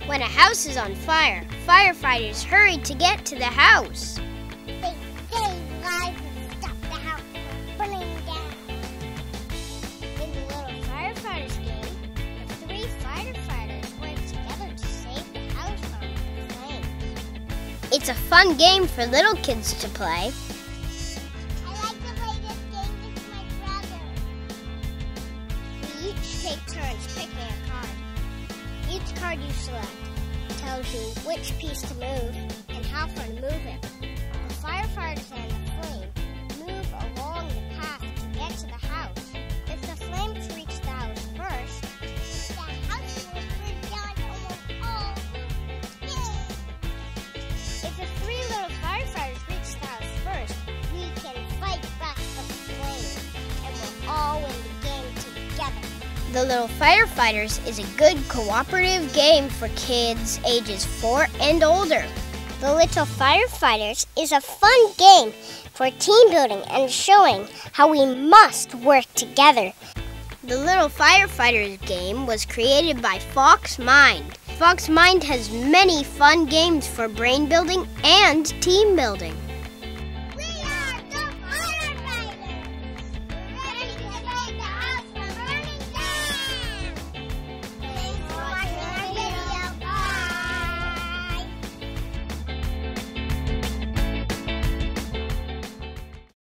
When a house is on fire, firefighters hurry to get to the house. They save lives and stop the house from burning down. In the Little Firefighters game, the 3 firefighters work together to save the house from the flames. It's a fun game for little kids to play. I like to play this game with my brother. We each take turns picking a card. Each card you select tells you which piece to move and how far to move it. The firefighters and the flame move along the path to get to the house. If the flames reach the house first, The house will burn down almost all. Yay! if the 3 little firefighters reach the house first, We can fight back the flames. and we'll all win the game together. The Little Firefighters is a good cooperative game for kids ages 4 and older. The Little Firefighters is a fun game for team building and showing how we must work together. The Little Firefighters game was created by Fox Mind. Fox Mind has many fun games for brain building and team building.